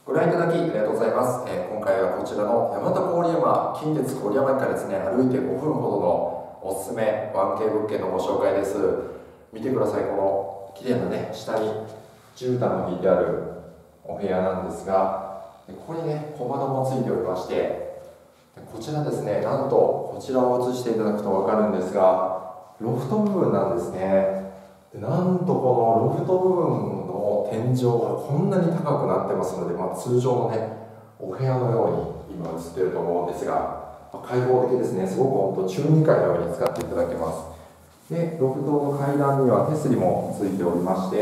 ご覧いただきありがとうございます。今回はこちらの大和郡山、近鉄郡山駅からですね、歩いて5分ほどのおすすめ 1K 物件のご紹介です。見てください、この綺麗なね、下に絨毯の引いてあるお部屋なんですが、ここにね、小窓もついておりまして、こちらですね、なんとこちらを映していただくと分かるんですが、ロフト部分なんですね。なんとこのロフト部分の天井がこんなに高くなってますので、通常のね、お部屋のように今映っていると思うんですが、開放的ですね。すごく本当中2階のように使っていただけます。で、ロフトの階段には手すりもついておりまして、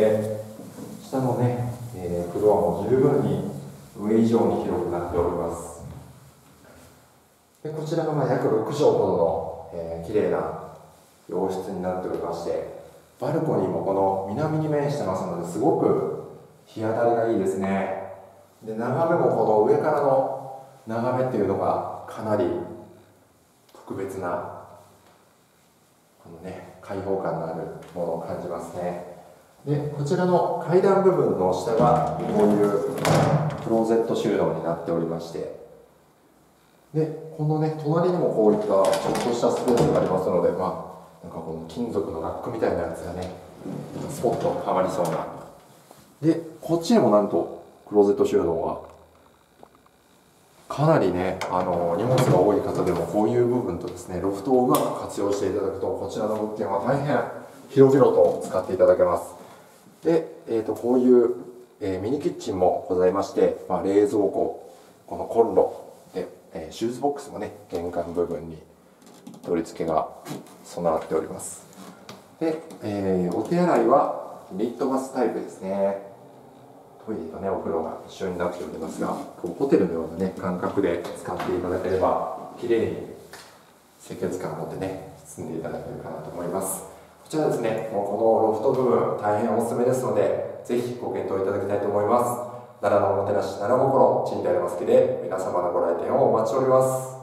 下のね、フロアも十分に上以上に広くなっております。で、こちらが約6畳ほどの、綺麗な洋室になっておりまして、バルコニーもこの南に面してますので、すごく日当たりがいいですね。で、眺めもこの上からの眺めっていうのがかなり特別な、このね、開放感のあるものを感じますね。で、こちらの階段部分の下がこういうクローゼット収納になっておりまして、で、このね、隣にもこういったちょっとしたスペースがありますので、なんかこの金属のラックみたいなやつがね、スポッとはまりそうな。で、こっちにもなんとクローゼット収納がかなりね、荷物が多い方でもこういう部分とですね、ロフトをうまく活用していただくと、こちらの物件は大変広々と使っていただけます。で、こういう、ミニキッチンもございまして、冷蔵庫、このコンロで、シューズボックスもね、玄関部分に取り付けが備わっております。で、お手洗いはニットバスタイプですね。トイレとね、お風呂が一緒になっておりますが、ホテルのようなね、感覚で使っていただければ、きれいに清潔感を持ってね、住んでいただけるかなと思います。こちらですね、もうこのロフト部分、大変おすすめですので、ぜひご検討いただきたいと思います。奈良のおもてなし、奈良心、賃貸のバスケで皆様のご来店をお待ちしております。